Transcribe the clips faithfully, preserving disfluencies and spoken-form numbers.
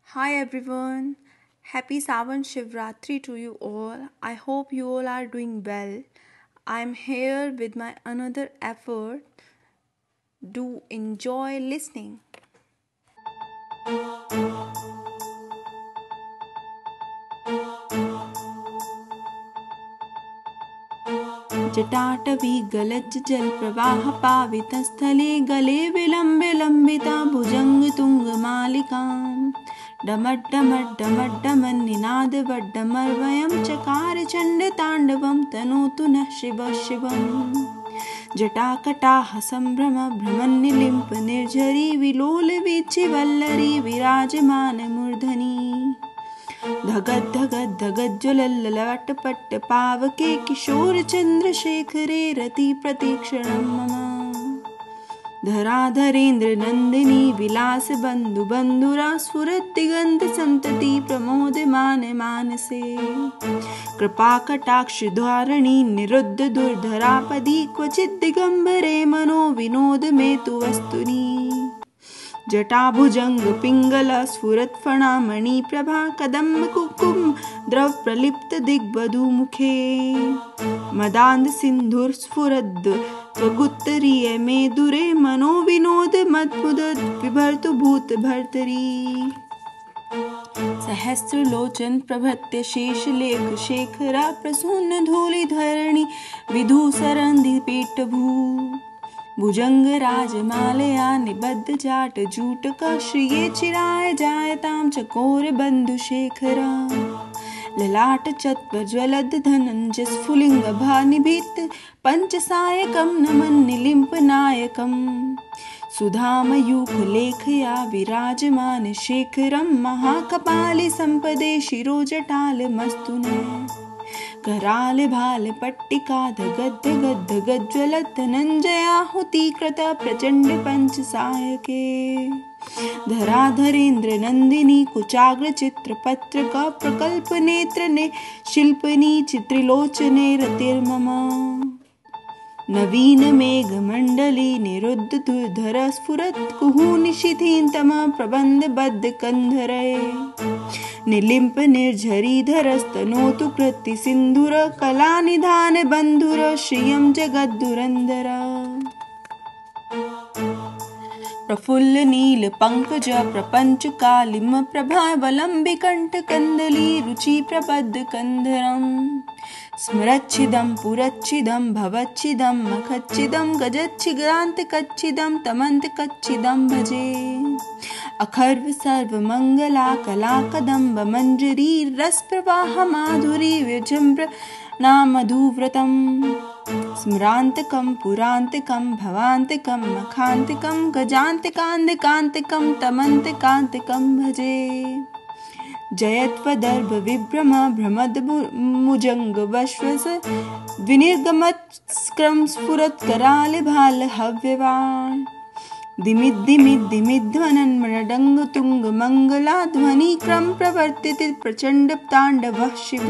Hi everyone. Happy Savan Shivratri to you all. I hope you all are doing well. I'm here with my another effort. Do enjoy listening. जटाटवी गलज्ज जल प्रवाह पावित स्थले गले विलंबे लंबिता भुजंग तुंग मालिकाम् डमड्डमड्डमड्डमन् निनाद वड्डमर्वयं चकार चंड तांडवं तनोतु नः शिव शिवम् जटाकटाह संभ्रम भ्रमन्निलिम्प निर्झरी विलोल वीचि वल्लरी विराजमान मूर्धनि धगद धगद धगद ज्वलल्ललाट पट्ट पावके किशोर चंद्रशेखरे रति प्रतीक्षणं मम धराधरेन्द्र नंदिनी विलास बंधु बंधुरा स्फुरत् दिगंत संतति प्रमोदमान मानसे कृपा कटाक्ष द्वारणी निरुद्ध दुर्धरापदी क्वचित् दिगंबरे मनो विनोद में तु वस्तुनि जटाभुजंग पिंगल स्फुरत् फणा मणि प्रभा कदम्ब कुकुम द्रव प्रलिप्त दिग्वधू मुखे मदांध सिंधुर स्फुरद् त्वगुत्तरीय में दुरे मनो विनोद मदमुद विभर्तु भूत भर्तरी सहस्र लोचन प्रभृत्य शेष लेख शेखरा प्रसून्न धूलि धरणी विधूसरंधि पीठ भू भुजंग राजमालया निबद्ध जाट जूटक श्रिये चिराय जायतां चकोर बंधु शेखरा ललाट चत्वर ज्वलद धनंजय स्फुलिंग भानिभीत पंचसायकं नमन् निलिम्प नायकं सुधामयूख लेखया विराजमान शेखरं महाकपालि संपदे शिरोजटाल मस्तुने कराल भाल पट्टिका धगद धगद धगद ज्वलत धनंजयाहुति कृत प्रचंड पंच सायके धराधरेन्द्र नंदिनी कुचाग्र चित्र पत्र का प्रकल्प नेत्र ने शिल्पनी चित्रिलोचने रतिर्मम नवीन मेघ मंडली निरुद्ध दुर्धर स्फुरत् कुहू निशिथीन्तम प्रबंध बद्ध कंधरे निलिम्प निर्झरी धरस्तनोतु कृति सिंधुर कला निधान बंधुर श्रियं जगद्दुरंदर प्रफुल्ल नील पंकज प्रपंच कालिम प्रभावलंबि कंठ कंदली रुचि प्रबद्ध कंधरम स्मरच्छिदं पुरच्छिदं भवच्छिदं मखच्छिदं गजच्छिदान्त कच्छिदं तमन्त कच्छिदं भजे अखर्व सर्व मंगला कला कदम्ब मंजरी रस प्रवाह माधुरी विजृंभ नामधुव्रतम् स्मरान्तकं पुरान्तकं भवान्तकं मखान्तकं गजान्तकान्तिकान्तिकं तमन्तकान्तिकं भजे जयत्वदर्भ विभ्रम भ्रमद मुजंग वश्वस विनिर्गमत्स्क्रम स्फुरत् कराल भाल हव्यवान् दिमिद दिमिद दिमिध्वनन् मृडंग तुंग मंगला ध्वनि क्रम प्रवर्तित प्रचंड तांडवः शिव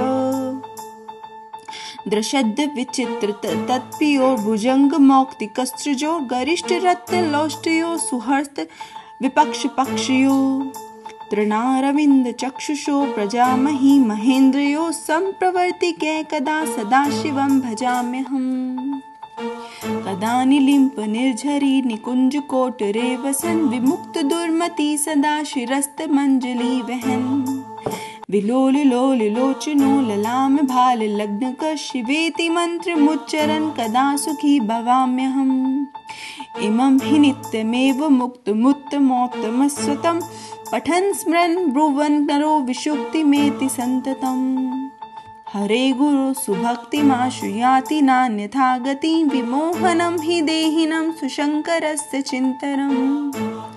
दृशद् विचित्र तत्पियोर भुजंग मौक्तिकस्त्रजो गरिष्ठ रत्न लोष्टयो सुहस्त विपक्ष पक्षयो तृणारविंद चक्षुषो प्रजामहि महेन्द्रयो संप्रवर्तिके कदा सदा शिवं भजाम्यहम् कदा निलिम्प निर्झरी निकुंज कोटरे वसन विमुक्त दुर्मति सदा शिरस्त मंजलि वहन विलोल लोल लोचनो ललाम भाल लग्न क शिवेति मंत्र मुच्चरन् कदा सुखी भवाम्यहम् इमं हि नित्यमेव मुक्त मुत्तमोत्तमस्वतं पठन् स्मरन् ब्रुवन् नरो विषुक्तिमेति सन्ततम् हरे गुरु सुभक्तिमाशुयाति नान्यथा गति विमोहनं हि देहिनं सुशंकरस्य चिन्तनम्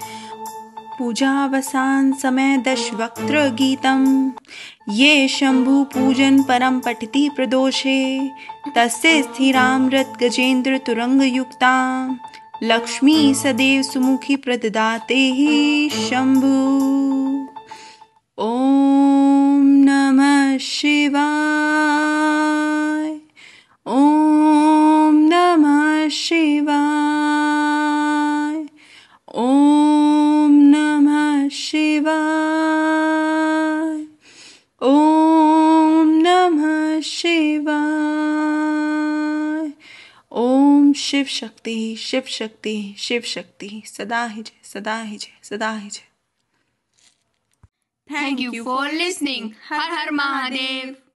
पूजावसान समय दशवक्त्र गीतं ये शंभु पूजन परम पठति प्रदोषे तस्य स्थिरामृत गजेन्द्र तुरंग युक्ता लक्ष्मी सदैव सुमुखी प्रददाते हि शंभु ओम नमः शिवाय ओम नमः शिवाय ओम नमः शिवाय ओम नमः शिवाय। ओम शिव शक्ति, शिव शक्ति, शिव शक्ति, सदा ही जय, सदा ही जय, सदा ही जय। Thank you for listening. Har Har Mahadev.